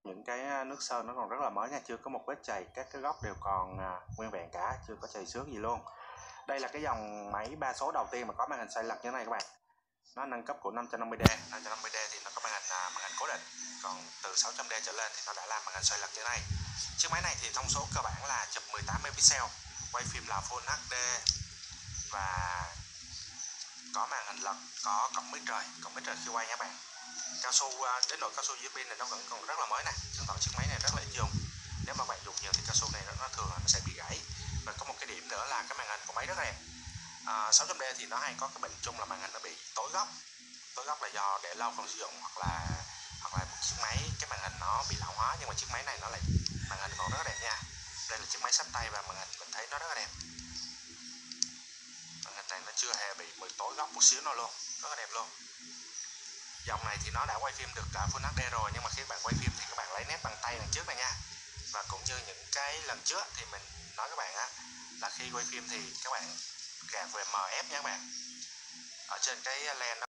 những cái nước sơn nó còn rất là mới nha, chưa có một vết chày, các cái góc đều còn nguyên vẹn cả, chưa có chày xước gì luôn. Đây là cái dòng máy 3 số đầu tiên mà có màn hình xoay lật như thế này các bạn. Nó nâng cấp của 550D. 550D thì nó có màn hình cố định, còn từ 600D trở lên thì nó đã làm màn hình xoay lật như thế này. Chiếc máy này thì thông số cơ bản là chụp 18 megapixel, quay phim là Full HD và có màn hình lật, có cổng mic trời khi quay nha bạn. Cao su đến độ cao su dưới pin này nó vẫn còn rất là mới nè, chứng tỏ chiếc máy này rất là ít dùng. Nếu mà bạn dùng nhiều thì cao su này nó thường là nó sẽ bị gãy. Và có một cái điểm nữa là cái màn hình của máy rất đẹp. 600D thì nó hay có cái bệnh chung là màn hình nó bị tối góc. Tối góc là do để lâu không sử dụng hoặc là một chiếc máy cái màn hình nó bị lão hóa, nhưng mà chiếc máy này nó lại màn hình còn rất là đẹp nha. Đây là chiếc máy xách tay và màn hình mình thấy nó rất là đẹp. Màn hình này nó chưa hề bị tối góc một xíu nào luôn, rất là đẹp luôn. Dòng này thì nó đã quay phim được Full HD rồi, nhưng mà khi bạn quay phim thì các bạn lấy nét bằng tay đằng trước này nha. Và cũng như những cái lần trước thì mình nói các bạn á, là khi quay phim thì các bạn gạt về MF nha các bạn. Ở trên cái lens